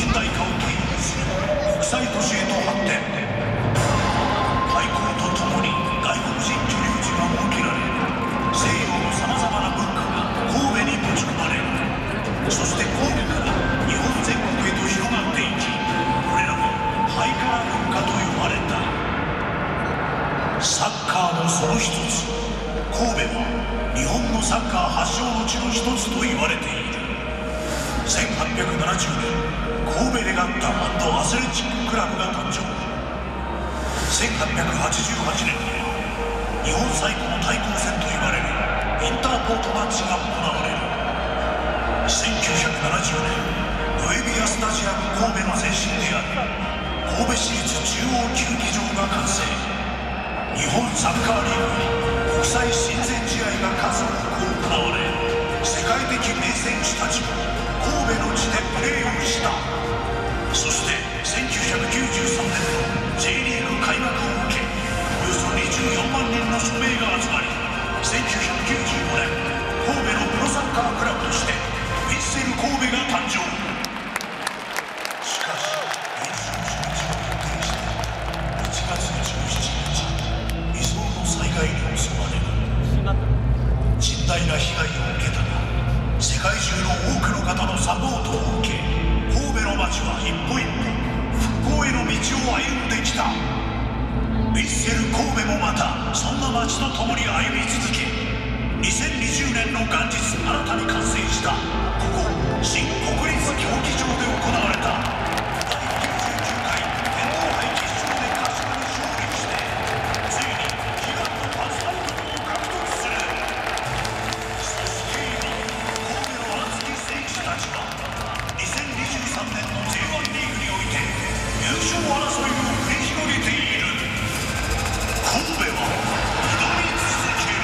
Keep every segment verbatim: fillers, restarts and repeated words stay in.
近代化を牽引する国際都市へと発展。開港とともに外国人居留地が設けられ、西洋のさまざまな文化が神戸に持ち込まれ、そして神戸から日本全国へと広がっていき、これらもハイカラ文化と呼ばれた。サッカーもその一つ。神戸は日本のサッカー発祥の地の一つと言われている。せんはっぴゃくななじゅうねん、神戸レガッタ&アスレチッククラブが誕生。せんはっぴゃくはちじゅうはちねんに日本最古の対抗戦と言われるインターポートマッチが行われる。せんきゅうひゃくななじゅうねん、ノエビアスタジアム神戸の前身である神戸市立中央球技場が完成。日本サッカーリーグに国際親善試合が数多く行われ、世界的名選手たちも神戸の地でプレーをした。そしてせんきゅうひゃくきゅうじゅうさんねんの J リーグ開幕を受け、およそにじゅうよんまんにんの署名が集まり、せんきゅうひゃくきゅうじゅうごねん神戸のプロサッカークラブとしてヴィッセル神戸が誕生。しかし練習初日を予定していちがつじゅうしちにち、未曾有の災害に襲われる。甚大な被害を受けたが、世界中の多くの方のサポートを受け、神戸の街は一歩一歩復興への道を歩んできた。ヴィッセル神戸もまたそんな街と共に歩み続け、にせんにじゅうねんの元日新たに完成したここ新国立競技場で行われただいきゅうじゅうきゅうかい天皇杯決勝で鹿島に勝利して、ついに悲願の初タイトルを獲得する。そして今、神戸の熱き選手たちはにせんにじゅうさんねんの ジェイワン リーグにおいて優勝争いを繰り広げている。神戸は挑み続ける。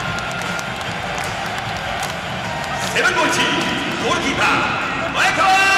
背番号いち、ゴールキーパー前川